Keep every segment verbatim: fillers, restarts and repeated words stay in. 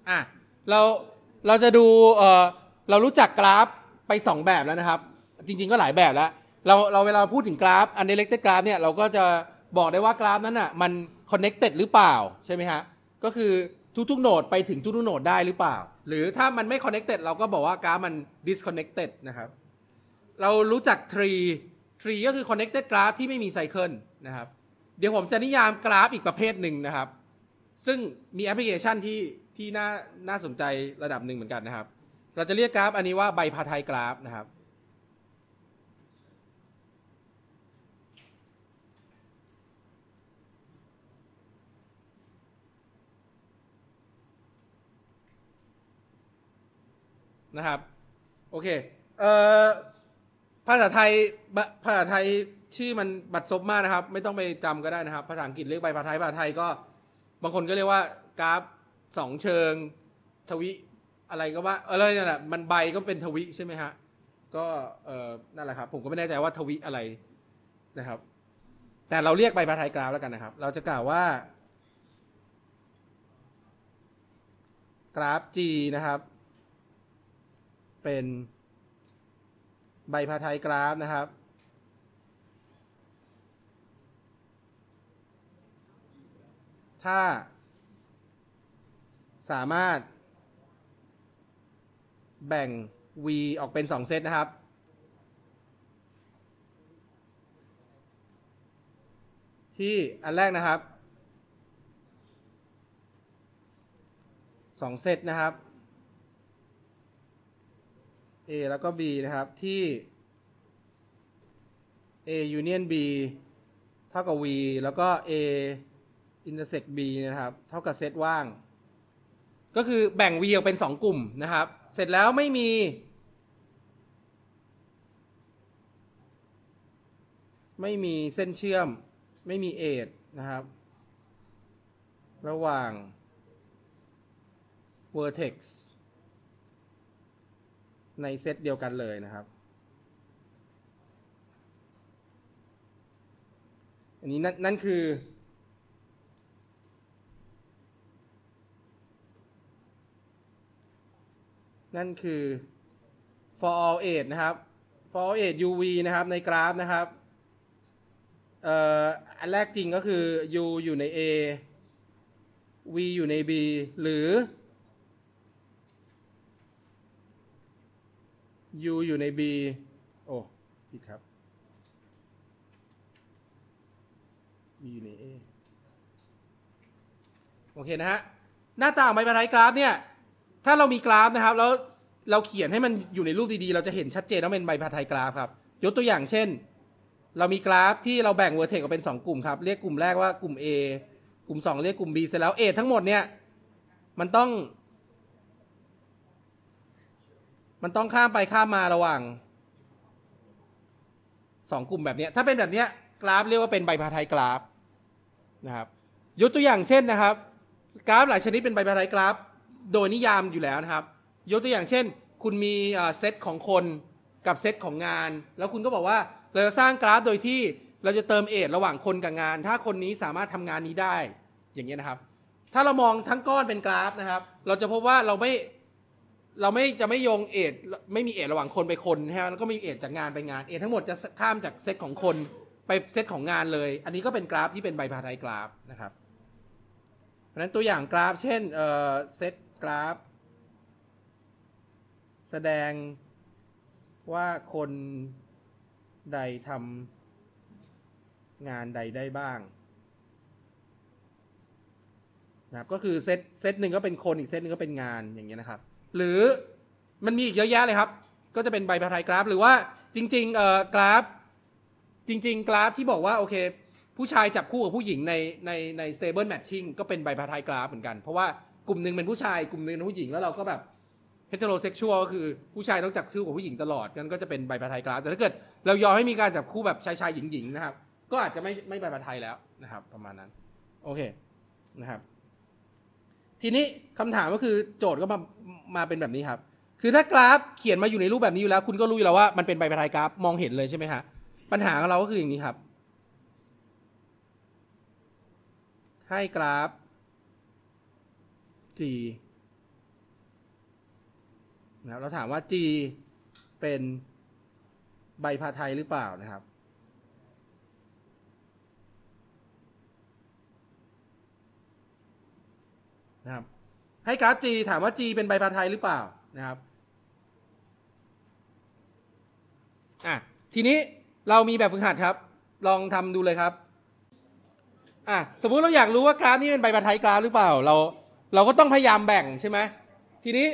อ่ะเราเราจะดูเออเรารู้จักกราฟไปสองแบบแล้วนะครับจริงๆก็หลายแบบแล้วเราเราเวลาพูดถึงกราฟ undirected graph เนี่ยเราก็จะบอกได้ว่ากราฟนั้นอ่ะมัน connected หรือเปล่าใช่ไหมฮะก็คือทุกๆโนดไปถึงทุกๆโนดได้หรือเปล่าหรือถ้ามันไม่ connected เราก็บอกว่ากราฟมัน disconnected นะครับเรารู้จัก tree tree ก็คือ connected graph ที่ไม่มีไซเคิลนะครับเดี๋ยวผมจะนิยามกราฟอีกประเภทหนึ่งนะครับซึ่งมีแอปพลิเคชันที่ที่น่าน่าสนใจระดับหนึ่งเหมือนกันนะครับเราจะเรียกกราฟอันนี้ว่าไบพาไทกราฟนะครับนะครับโอเคเอ่อภาษาไทยภาษาไทยชื่อมันบัดซบมากนะครับไม่ต้องไปจำก็ได้นะครับภาษาอังกฤษเรียกไบพาไทภาษาไทยก็บางคนก็เรียกว่ากราฟสองเชิงทวิอะไรก็ว่าอะไรนั่นแหละมันใบก็เป็นทวิใช่ไหมฮะก็เออนั่นแหละครับผมก็ไม่แน่ใจว่าทวิอะไรนะครับแต่เราเรียกไบพาไทกราฟแล้วกันนะครับเราจะกล่าวว่ากราฟ G นะครับเป็นไบพาไทกราฟนะครับถ้าสามารถแบ่ง v ออกเป็นสองเซตนะครับที่อันแรกนะครับสองเซตนะครับ A แล้วก็ B นะครับที่ A union B เท่ากับ V แล้วก็ A intersect B นะครับเท่ากับเซตว่างก็คือแบ่ง V ออกเป็นสองกลุ่มนะครับเสร็จแล้วไม่มีไม่มีเส้นเชื่อมไม่มีเอจนะครับระหว่าง vertex ในเซตเดียวกันเลยนะครับอันนี้นั่นนั่นคือนั่นคือ for all age นะครับ for all age ยู วี นะครับในกราฟนะครับเอ่ออันแรกจริงก็คือ u อยู่ใน A v อยู่ใน B หรือ u อยู่ใน B โอ้ผิดครับ v อยู่ใน A โอเคนะฮะหน้าตาของไบพาไทกราฟเนี่ยถ้าเรามีกราฟนะครับแล้วเราเขียนให้มันอยู่ในรูปดีๆเราจะเห็นชัดเจนว่าเป็นไบพาไทกราฟครับยกตัวอย่างเช่นเรามีกราฟที่เราแบ่งเวอร์เทกออกเป็นสองกลุ่มครับเรียกกลุ่มแรกว่ากลุ่ม A กลุ่มสองเรียกกลุ่ม B เสร็จแล้ว A ทั้งหมดเนี่ยมันต้องมันต้องข้ามไปข้ามมาระหว่างสองกลุ่มแบบนี้ถ้าเป็นแบบนี้กราฟเรียกว่าเป็นไบพาไทกราฟนะครับยกตัวอย่างเช่นนะครับกราฟหลายชนิดเป็นไบพาไทกราฟโดยนิยามอยู่แล้วนะครับยกตัวอย่างเช่นคุณมีเซตของคนกับเซตของงานแล้วคุณก็บอกว่าเราจะสร้างกราฟโดยที่เราจะเติมเอจระหว่างคนกับงานถ้าคนนี้สามารถทำงานนี้ได้อย่างเงี้ยนะครับถ้าเรามองทั้งก้อนเป็นกราฟนะครับเราจะพบว่าเราไม่เราไม่จะไม่โยงเอจไม่มีเอจระหว่างคนไปคนนะฮะแล้วก็ไม่มีเอจจากงานไปงานเอจทั้งหมดจะข้ามจากเซตของคนไปเซตของงานเลยอันนี้ก็เป็นกราฟที่เป็นไบพาไทกราฟนะครับเพราะฉะนั้นตัวอย่างกราฟเช่นเอ่อเซตกราฟแสดงว่าคนใดทำงานใดได้บ้างนะครับก็คือเซตเซตหนึ่งก็เป็นคนอีกเซตหนึ่งก็เป็นงานอย่างเงี้ยนะครับหรือมันมีอีกเยอะแยะเลยครับก็จะเป็นไบพาไทกราฟหรือว่าจริงๆเอ่อกราฟจริงๆกราฟที่บอกว่าโอเคผู้ชายจับคู่กับผู้หญิงในในใน stable matching ก็เป็นไบพาไทกราฟเหมือนกันเพราะว่ากลุ่มหนึ่งเป็นผู้ชายกลุ่มหนึ่งเป็นผู้หญิงแล้วเราก็แบบheterosexual ก็คือผู้ชายต้องจับคู่กับผู้หญิงตลอดนั่นก็จะเป็นไบพาไทกราฟแต่ถ้าเกิดเรายอมให้มีการจับคู่แบบชายชายหญิงหญิงนะครับก็อาจจะไม่ไม่ไบพาไทแล้วนะครับประมาณนั้นโอเคนะครับทีนี้คำถามก็คือโจทย์ก็มามาเป็นแบบนี้ครับคือถ้ากราฟเขียนมาอยู่ในรูปแบบนี้อยู่แล้วคุณก็รู้อยู่แล้วว่ามันเป็นไบพาไทกราฟมองเห็นเลยใช่ไหมฮะปัญหาของเราก็คืออย่างนี้ครับให้กราฟ G นะครับเราถามว่า G เป็นใบพาไทยหรือเปล่านะครับนะครับให้กราฟ G ถามว่า G เป็นใบพาไทยหรือเปล่านะครับอ่ะทีนี้เรามีแบบฝึกหัดครับลองทำดูเลยครับอ่ะสมมุติเราอยากรู้ว่ากราฟนี้เป็นใบพาไทยกราฟหรือเปล่าเราเราก็ต้องพยายามแบ่งใช่ไหมทีนี้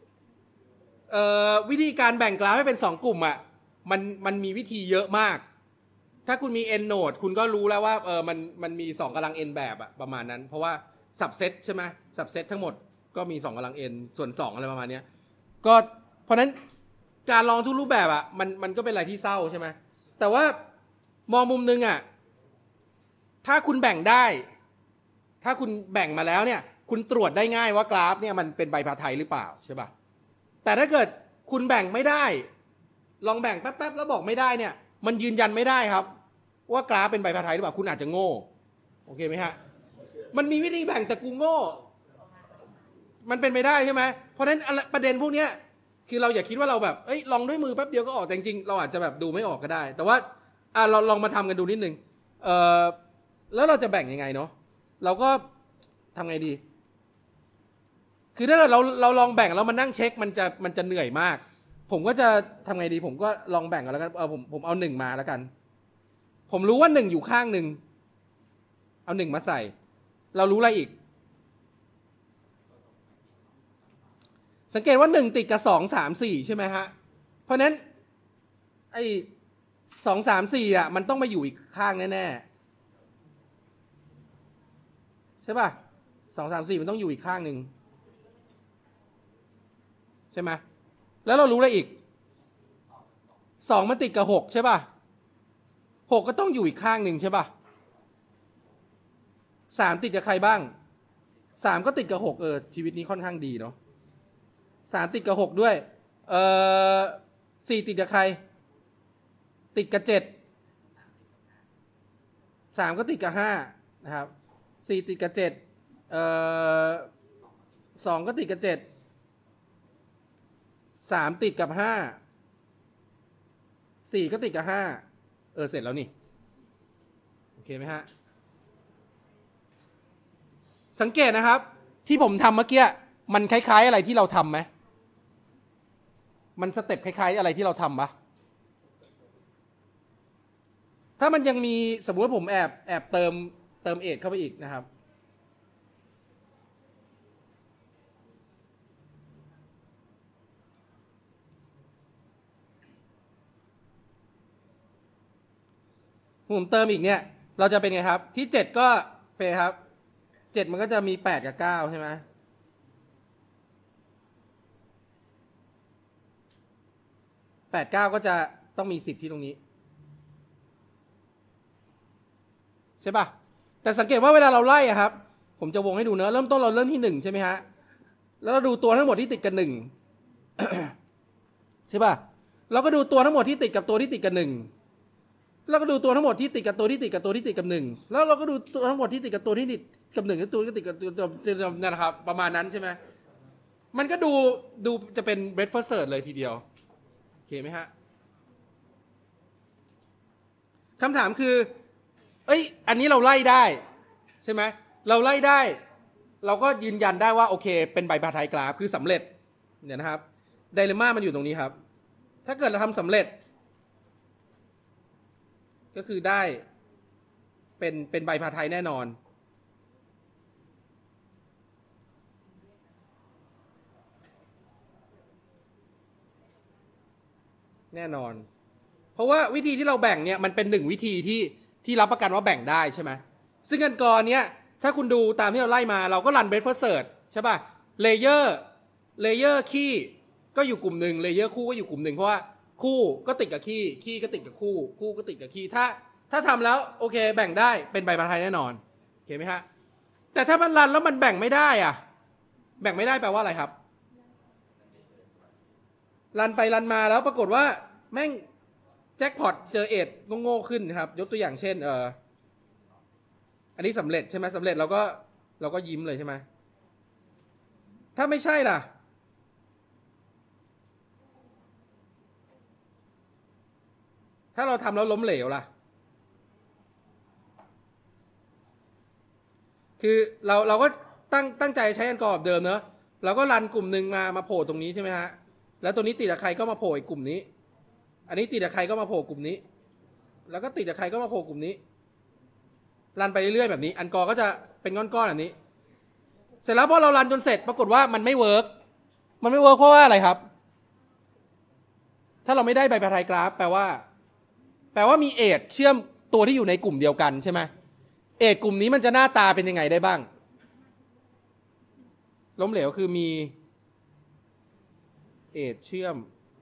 วิธีการแบ่งกราฟให้เป็นสองกลุ่มอ่ะมันมันมีวิธีเยอะมากถ้าคุณมี n node คุณก็รู้แล้วว่าเออมันมันมีสองกำลัง n แบบอะประมาณนั้นเพราะว่า subset ใช่ไหม subset ทั้งหมดก็มีสองกำลัง n ส่วนสองอะไรประมาณนี้ก็เพราะนั้นการลองทุกรูปแบบอะมันมันก็เป็นอะไรที่เศร้าใช่ไหมแต่ว่ามองมุมนึงอะถ้าคุณแบ่งได้ถ้าคุณแบ่งมาแล้วเนี่ยคุณตรวจได้ง่ายว่ากราฟเนี่ยมันเป็นใบพาไทยหรือเปล่าใช่ป่ะแต่ถ้าเกิดคุณแบ่งไม่ได้ลองแบ่งแป๊บๆแล้วบอกไม่ได้เนี่ยมันยืนยันไม่ได้ครับว่ากราฟเป็นใบพาไทยหรือเปล่าคุณอาจจะโง่โอเคไหมฮะมันมีวิธีแบ่งแต่กูโง่มันเป็นไม่ได้ใช่ไหมเพราะฉะนั้นประเด็นพวกนี้คือเราอย่าคิดว่าเราแบบเอ้ยลองด้วยมือแป๊บเดียวก็ออกแต่จริงๆเราอาจจะแบบดูไม่ออกก็ได้แต่ว่าอ่ะเราลองมาทำกันดูนิดนึงเอ่อแล้วเราจะแบ่งยังไงเนาะเราก็ทำไงดีคือถ้าเราเราลองแบ่งแล้วมานั่งเช็คมันจะมันจะเหนื่อยมากผมก็จะทำไงดีผมก็ลองแบ่งกันแล้วกันเออผมผมเอาหนึ่งมาแล้วกันผมรู้ว่าหนึ่งอยู่ข้างหนึ่งเอาหนึ่งมาใส่เรารู้อะไรอีกสังเกตว่าหนึ่งติดกับสองสามสี่ใช่ไหมฮะเพราะนั้นไอ้สองสามสี่อ่ะมันต้องมาอยู่อีกข้างแน่ๆใช่ป่ะสองสามสี่มันต้องอยู่อีกข้างหนึ่งใช่ไหมแล้วเรารู้อะไรอีกสองมันติดกับหกใช่ป่ะหกก็ต้องอยู่อีกข้างหนึ่งใช่ป่ะสามติดกับใครบ้างสามก็ติดกับหกเออชีวิตนี้ค่อนข้างดีเนาะสามติดกับหกด้วยเออสี่ติดกับใครติดกับเจ็ดสามก็ติดกับห้านะครับสี่ติดกับเจ็ดเออสองก็ติดกับเจ็ดสามติดกับห้าสี่ก็ติดกับห้าเออเสร็จแล้วนี่โอเคไหมฮะสังเกตนะครับที่ผมทำเมื่อกี้มันคล้ายๆอะไรที่เราทำไหมมันสเต็ปคล้ายๆอะไรที่เราทำปะถ้ามันยังมีสมมติว่าผมแอบแอบเติมเติมเอทเข้าไปอีกนะครับผมเติมอีกเนี่ยเราจะเป็นไงครับที่เจ็ดก็เป็นครับเจ็ดมันก็จะมีแปดกับเก้าใช่ไหมแปดเก้าก็จะต้องมีสิบที่ตรงนี้ใช่ป่ะแต่สังเกตว่าเวลาเราไล่อะครับผมจะวงให้ดูเนอะเริ่มต้นเราเริ่มที่หนึ่งใช่ไหมฮะแล้วเราดูตัวทั้งหมดที่ติดกันหนึ่ง ใช่ป่ะเราก็ดูตัวทั้งหมดที่ติดกับตัวที่ติดกันหนึ่งแล้วก็ดูตัวทั้งหมดที่ติดกับตัวที่ติดกับตัวที่ติดกับหนึ่งแล้วเราก็ดูตัวทั้งหมดที่ติดกับตัวที่ติดกับหนึ่งกับตัวที่ติดกับตัวนั่นนะครับประมาณนั้นใช่ไหมมันก็ดูดูจะเป็น breadth search เลยทีเดียวโอเคไหมฮะคำถามคือเอ้ยอันนี้เราไล่ได้ใช่ไหมเราไล่ได้เราก็ยืนยันได้ว่าโอเคเป็นใบพาไทยกราฟคือสำเร็จเนี่ยนะครับไดเลม่ามันอยู่ตรงนี้ครับถ้าเกิดเราทำสำเร็จก็คือได้เป็นเป็นใบพาไทยแน่นอนแน่นอนเพราะว่าวิธีที่เราแบ่งเนี่ยมันเป็นหนึ่งวิธีที่ที่รับประกันว่าแบ่งได้ใช่ไหมซึ่งกันก่อนเนี้ยถ้าคุณดูตามที่เราไล่มาเราก็รัน breadth first search ใช่ป่ะเลเยอร์เลเยอร์คีย์ก็อยู่กลุ่มหนึ่งเลเยอร์คู่ก็อยู่กลุ่มหนึ่งเพราะว่าคู่ก็ติดกับคีย์คีย์ก็ติดกับคู่คู่ก็ติดกับคีย์ถ้าถ้าทำแล้วโอเคแบ่งได้เป็นใบพาไทยแน่นอนโอเคไหมฮะแต่ถ้ามันรันแล้วมันแบ่งไม่ได้อ่ะแบ่งไม่ได้แปลว่าอะไรครับรันไปรันมาแล้วปรากฏว่าแม่งแจ็คพอตเจอเอทโง่ๆขึ้นนะครับยกตัวอย่างเช่นเอออันนี้สำเร็จใช่ไหมสำเร็จเราก็เราก็ยิ้มเลยใช่ไหมถ้าไม่ใช่ล่ะถ้าเราทำแล้วล้มเหลวล่ะคือเราเราก็ตั้งตั้งใจใช้อันกอแบบเดิมเนอะเราก็รันกลุ่มหนึ่งมามาโผล่ตรงนี้ใช่ไหมฮะแล้วตัวนี้ติดกับใครก็มาโผล่อีกกลุ่มนี้อันนี้ติดกับใครก็มาโผล่กลุ่มนี้แล้วก็ติดกับใครก็มาโผล่กลุ่มนี้รันไปเรื่อยๆแบบนี้อันกอก็จะเป็นก้อนๆแบบนี้เสร็จแล้วพอเรารันจนเสร็จปรากฏว่ามันไม่เวิร์กมันไม่เวิร์กเพราะว่าอะไรครับถ้าเราไม่ได้ใบพาไทยกราฟแปลว่าแปลว่ามีเอทเชื่อมตัวที่อยู่ในกลุ่มเดียวกันใช่ไหมเอทกลุ่มนี้มันจะหน้าตาเป็นยังไงได้บ้างล้มเหลวคือมีเอทเชื่อม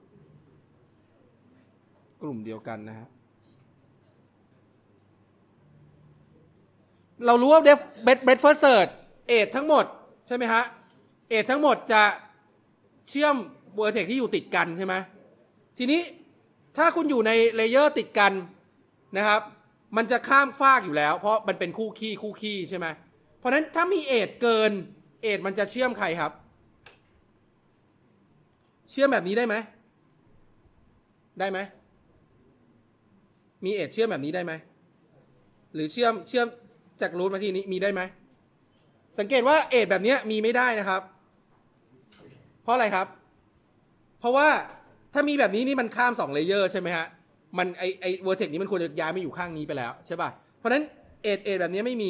กลุ่มเดียวกันนะฮะเรารู้ว่าเดฟเบดเบดเฟิร์สเซิร์ชเอททั้งหมดใช่ไหมฮะเอททั้งหมดจะเชื่อมเวอร์เทคที่อยู่ติดกันใช่ไหมทีนี้ถ้าคุณอยู่ในเลเยอร์ติดกันนะครับมันจะข้ามฟากอยู่แล้วเพราะมันเป็นคู่ขี้คู่ขี้ใช่ไหมเพราะฉะนั้นถ้ามีเอทเกินเอทมันจะเชื่อมใครครับเชื่อมแบบนี้ได้ไหมได้ไหมมีเอทเชื่อมแบบนี้ได้ไหมหรือเชื่อมเชื่อมจากรูทมาที่นี้มีได้ไหมสังเกตว่าเอทแบบนี้มีไม่ได้นะครับเพราะอะไรครับเพราะว่าถ้ามีแบบนี้นี่มันข้ามสองเลเยอร์ใช่ไหมฮะมันไอไอเวอร์เทคนี้มันควรจะย้ายมาอยู่ข้างนี้ไปแล้วใช่ป่ะเพราะฉะนั้นเอทเอทแบบนี้ไม่มี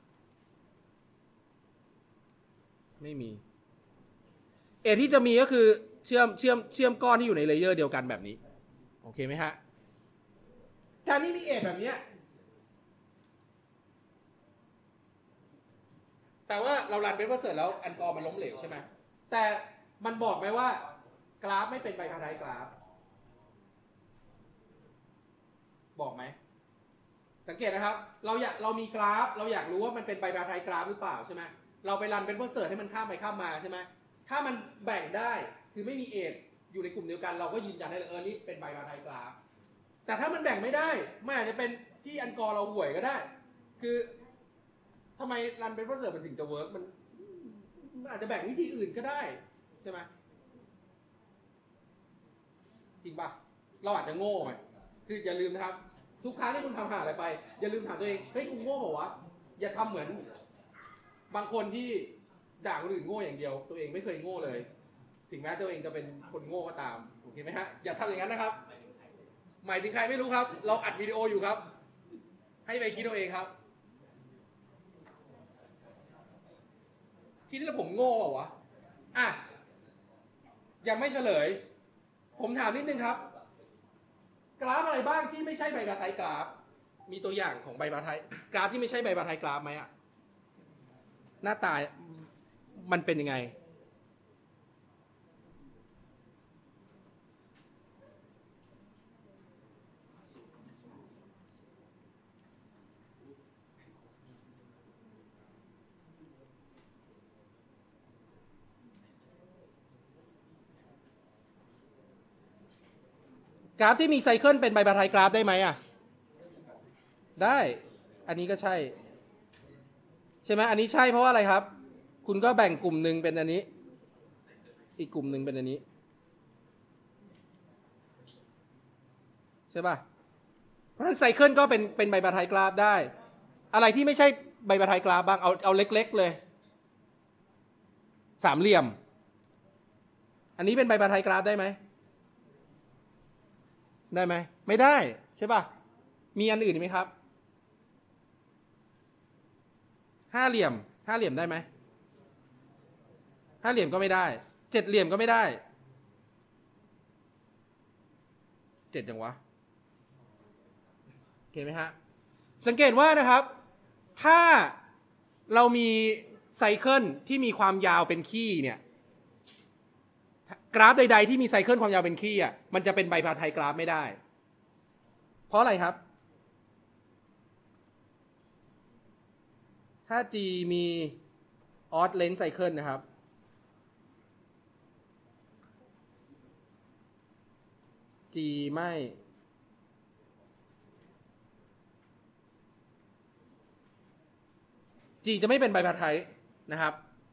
ไม่มีเอทที่จะมีก็คือเชื่อมเชื่อมเชื่อมก้อนที่อยู่ในเลเยอร์เดียวกันแบบนี้โอเคไหมฮะการที่มีเอทแบบนี้แต่ว่าเรารันเป็นว่าเสร็จแล้วอันกอมันล้มเหลวใช่ไหมแต่มันบอกไหมว่ากราฟไม่เป็นไบพาไทกราฟบอกไหมสังเกตนะครับเราอยากเรามีกราฟเราอยากรู้ว่ามันเป็นไบพาไทกราฟหรือเปล่าใช่ไหมเราไปรันเป็นว่าเสิร์ชให้มันข้ามไปข้ามมาใช่ไหมถ้ามันแบ่งได้คือไม่มีเอทอยู่ในกลุ่มเดียวกันเราก็ยืนยันได้เลยเออนี่เป็นไบพาไทกราฟแต่ถ้ามันแบ่งไม่ได้มันอาจจะเป็นที่อันกอเราห่วยก็ได้คือทำไมรันเป็นว่าเสิร์ชมันถึงจะเวิร์กมันอาจจะแบ่งวิธีอื่นก็ได้ใช่ไหมจริงปะเราอาจจะโง่ไหมคืออย่าลืมนะครับทุกครั้งที่คุณทำหาอะไรไปอย่าลืมถามตัวเองเฮ้ยกูโง่เหรอวะอย่าทำเหมือนบางคนที่ด่าคนอื่นโง่อย่างเดียวตัวเองไม่เคยโง่เลยถึงแม้ตัวเองจะเป็นคนโง่ก็ตามโอเคไหมฮะอย่าทำอย่างนั้นนะครับหมายถึงใครไม่รู้ครับเราอัดวิดีโออยู่ครับให้ไปคิดเอาเองครับที่นี่ผมโง่เปล่าวะอ่ะยังไม่เฉลยผมถามนิดนึงครับกราฟอะไรบ้างที่ไม่ใช่ใบพาไทกราฟมีตัวอย่างของใบพาไทกราฟที่ไม่ใช่ใบพาไทกราฟไหมอะหน้าตามันเป็นยังไงกราฟที่มีไซเคิลเป็นใบพาไทกราฟได้ไหมอะได้อันนี้ก็ใช่ใช่ไหมอันนี้ใช่เพราะว่าอะไรครับคุณก็แบ่งกลุ่มหนึ่งเป็นอันนี้อีกกลุ่มหนึ่งเป็นอันนี้ใช่ป่ะเพราะฉะนั้นไซเคิลก็เป็นเป็นใบพาไทกราฟได้อะไรที่ไม่ใช่ใบพาไทกราฟบ้างเอาเอาเล็กๆเลยสามเหลี่ยมอันนี้เป็นใบพาไทกราฟได้ไหมได้ไหมไม่ได้ใช่ป่ะมีอันอื่นไหมครับห้าเหลี่ยมห้าเหลี่ยมได้ไหมห้าเหลี่ยมก็ไม่ได้เจ็ดเหลี่ยมก็ไม่ได้เจ็ดยังวะโอเคไหมฮะสังเกตว่านะครับถ้าเรามีไซเคิลที่มีความยาวเป็นขี้เนี่ยกราฟใดๆที่มีไซเคิลความยาวเป็นขี้อ่ะมันจะเป็นใบพาไทกราฟไม่ได้เพราะอะไรครับถ้า G มี odd length cycle นะครับ G ไม่ G จะไม่เป็นไบพาไทนะครับ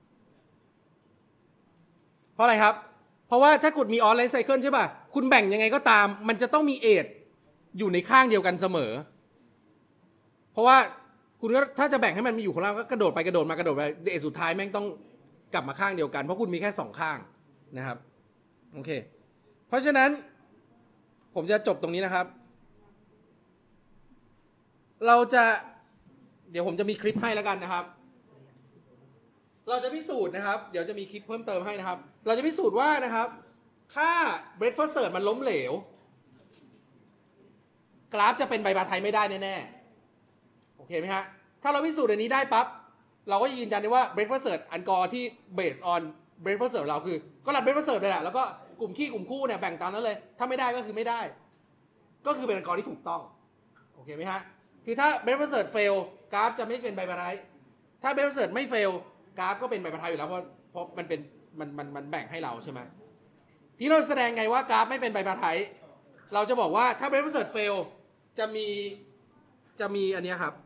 เพราะอะไรครับเพราะว่าถ้าคุณมี odd length cycle ใช่ป่ะคุณแบ่งยังไงก็ตามมันจะต้องมีเอทอยู่ในข้างเดียวกันเสมอเพราะว่าคุณก็ถ้าจะแบ่งให้มันมีอยู่ของเราก็กระโดดไปกระโดดมากระโดดไปเดสุดท้ายแม่งต้องกลับมาข้างเดียวกันเพราะคุณมีแค่สองข้างนะครับโอเคเพราะฉะนั้นผมจะจบตรงนี้นะครับเราจะเดี๋ยวผมจะมีคลิปให้แล้วกันนะครับเราจะพิสูจน์นะครับเดี๋ยวจะมีคลิปเพิ่มเติมให้นะครับเราจะพิสูจน์ว่านะครับถ้าเบรดฟอร์ดเซิร์ตมันล้มเหลวกราฟจะเป็นใบบาไทยไม่ได้แน่ๆโอเคไหมฮะถ้าเราพิสูจน์อันนี้ได้ปั๊บเราก็ยืนยันได้ว่าเบรดฟอร์ดเซิร์ตอันกอร์ที่ based on เบรดฟอร์ดเซิร์ตเราคือก็รันเบรดฟอร์ดเซิร์ตเลยแหละแล้วก็กลุ่มขี้กลุ่มคู่เนี่ยแบ่งตามนั้นเลยถ้าไม่ได้ก็คือไม่ได้ก็คือเป็นอันกอร์ที่ถูกต้องโอเคไหมฮะคือถ้าเบรดฟอร์ดเซิร์ต fail กราฟจะไม่เป็นใบบาไทยถ้าเบรดฟอร์ดเซิร์ตไม่ fail กราฟก็เป็นใบบาไทยอยู่แล้วเพราะเพราะมันเป็นมันมันมันแบ่งให้เราใช่ไหมที่เราแสดงไงว่ากราฟไม่เป็นใบบาไทยเราจะบอกว่าถ้าเบรดฟอร์ดเซิร์ต fail จะมีจะมีอันนี้ครับ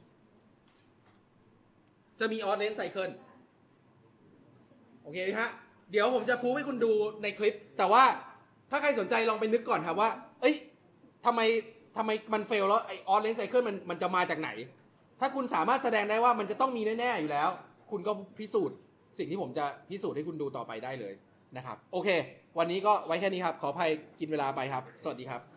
จะมีออดเลนไซเคิลโอเคไหมฮะเดี๋ยวผมจะพูดให้คุณดูในคลิปแต่ว่าถ้าใครสนใจลองไปนึกก่อนครับว่าเอ้ยทำไมทำไมมันเฟลแล้วไอออดเลนไซเคิลมันมันจะมาจากไหนถ้าคุณสามารถแสดงได้ว่ามันจะต้องมีแน่ๆอยู่แล้วคุณก็พิสูจน์สิ่งที่ผมจะพิสูจน์ให้คุณดูต่อไปได้เลยนะครับโอเควันนี้ก็ไว้แค่นี้ครับขออภัยกินเวลาไปครับสวัสดีครับ